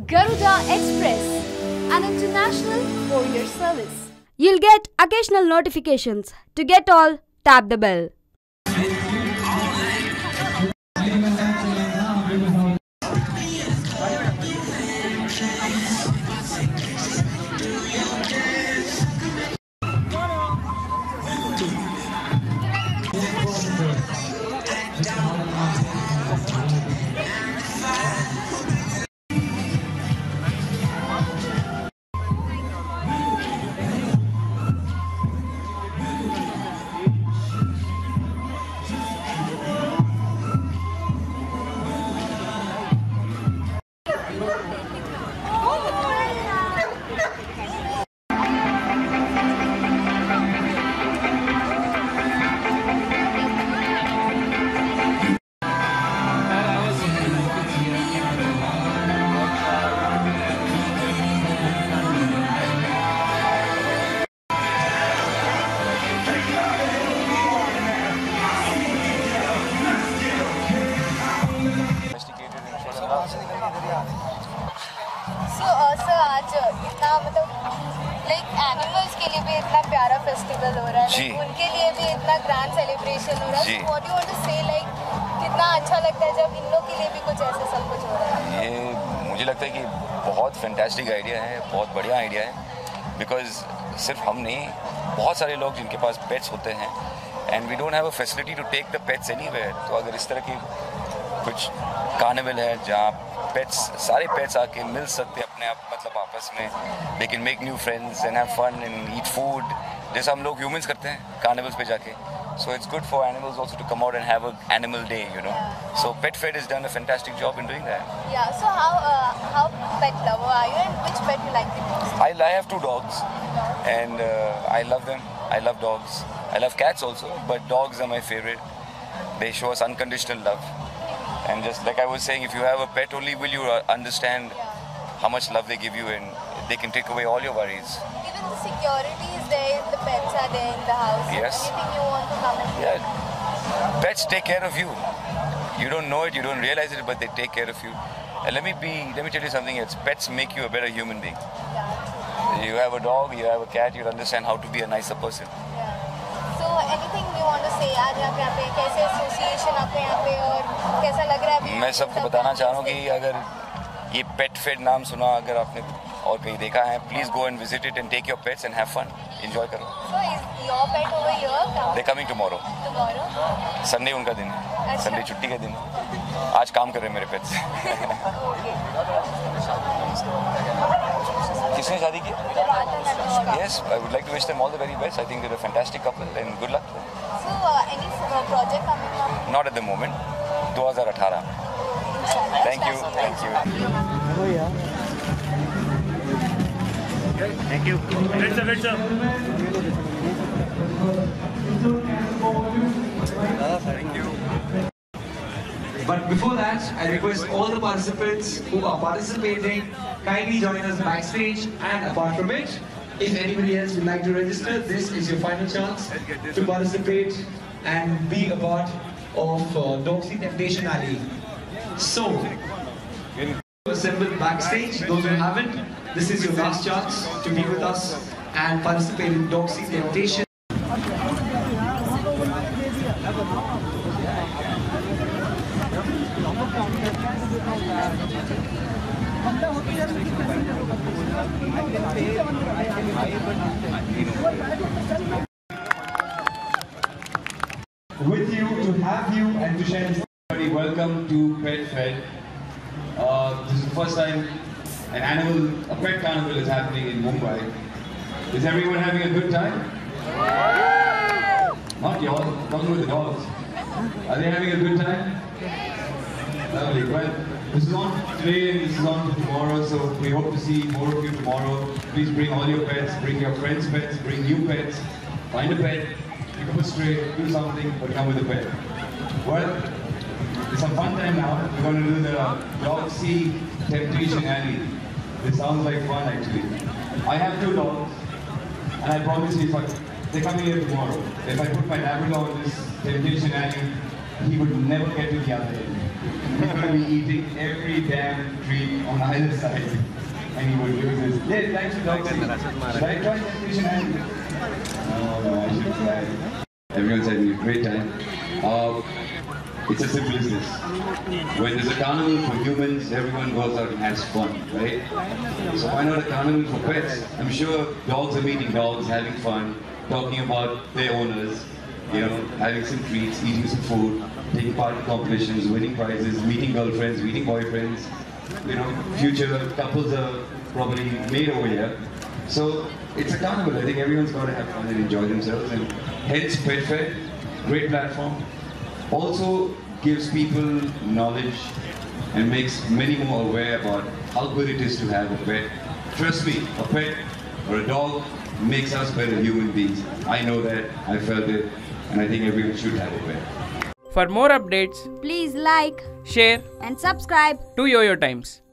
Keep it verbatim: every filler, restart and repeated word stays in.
Garuda Express, an international courier service. You'll get occasional notifications. To get all, tap the bell. Festival हो रहा है, उनके लिए भी इतना ग्रैंड सेलिब्रेशन हो रहा है। What do you want to say, like कितना अच्छा लगता है जब इन लोग के लिए भी कुछ ऐसा सब कुछ हो रहा है। ये मुझे लगता है कि बहुत फैंटास्टिक आइडिया है, बहुत बढ़िया आइडिया है, बिकॉज सिर्फ हम नहीं, बहुत सारे लोग जिनके पास पेट्स होते हैं and we don't have a facility to take the pets anywhere. तो अगर इस तरह की कुछ कार्निवल है जहाँ पेट्स सारे पेट्स आके मिल सकते हैं अपने आप, मतलब आपस में, they can make new friends and have fun and eat food, जैसा हम लोग ह्यूमंस करते हैं कार्निवल्स पे जाके. So it's good for animals also to come out and have an animal day, you know. Yeah. So PetFed has done a fantastic job in doing that. Yeah. So how uh, how pet lover are you, and which pet you like the most? I, I have two dogs, and uh, I love them. I love dogs. I love cats also, but dogs are my favorite. They show us unconditional love, and just like I was saying, if you have a pet, only will you uh, understand yeah. how much love they give you, and they can take away all your worries. Even the security is there, the pets are there in the house. Yes. Anything you want to come and yeah. Pets take care of you. You don't know it, you don't realize it, but they take care of you. And let me be, let me tell you something else. Pets make you a better human being. Yeah. You have a dog, you have a cat, you understand how to be a nicer person. Yeah. So anything you want to say? आज आप यहाँ पे कैसे association आपके यहाँ पे और कैसा लग रहा है? मैं सबको बताना चाह रहा हूँ कि अगर ये PetFed नाम सुना, अगर आपने और कहीं देखा है, please go and visit it and take your pets and have fun. Enjoy करो. So is your pet over here? They're coming tomorrow. Tomorrow? Sunday उनका दिन है. Sunday छुट्टी का दिन है. आज काम कर रहे हैं मेरे pets. किसने शादी की? Yes, I would like to wish them all the very best. I think they're a fantastic couple and good luck. So uh, any uh, project coming up? Not at the moment. twenty eighteen. Thank you. Thank you. Thank you. Let's up, let's up. Thank you. But before that, I request all the participants who are participating kindly join us backstage. And apart from it, if anybody else would like to register, this is your final chance to participate and be a part of uh, Doxy Temptation Alley. So, assemble backstage. Those who haven't, this is your last chance to be with us and participate in Doxy Temptation. With you, to have you, and to share this. Welcome to PetFed. Uh, this is the first time an animal, a pet carnival is happening in Mumbai. Is everyone having a good time? Yeah. Not y'all, talking with the dogs. Are they having a good time? Lovely. Well, this is on today and this is on tomorrow, so we hope to see more of you tomorrow. Please bring all your pets, bring your friends' pets, bring new pets, find a pet, pick up a stray, do something, but come with a pet. Well, it's a fun time now. We're going to do the Doxy Temptation Alley. This sounds like fun actually. I have two dogs, and I promise you, if I, they're coming here tomorrow. If I put my Labrador on this Temptation Alley, he would never get to the other end. he's going to be eating every damn treat on either side. And he would lose his. Yeah, thanks for dog sitting. Should I try temptation animal? No, no, I should try. Everyone's having a great time. Uh, it's as simple as this. When there's a carnival for humans, everyone goes out and has fun, right? So why not a carnival for pets? I'm sure dogs are meeting dogs, having fun, talking about their owners, you know, having some treats, eating some food, taking part in competitions, winning prizes, meeting girlfriends, meeting boyfriends. You know, future couples are probably made over here. So it's a carnival. I think everyone's got to have fun and enjoy themselves. And hence PetFed, great platform. Also gives people knowledge and makes many more aware about how good it is to have a pet. Trust me, a pet or a dog makes us better human beings. I know that, I felt it, and I think everyone should have a pet. For more updates, Please like, share and subscribe to YOYO Times.